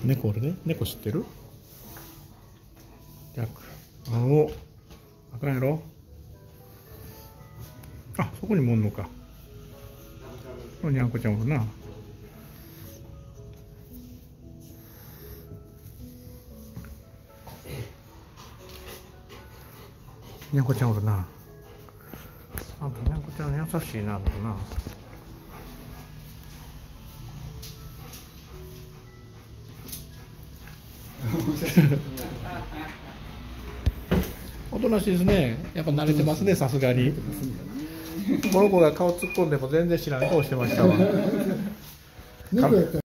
猫おるね。猫知ってる？お、あかんやろ。あ、そこにもおんのか。ここにあんこちゃんおるな。にゃんこちゃんおるな。あんたにゃんこちゃん優しいな、とな。おとなしいですね。やっぱ慣れてますね、さすがに。この子が顔突っ込んでも全然知らん顔してましたわ。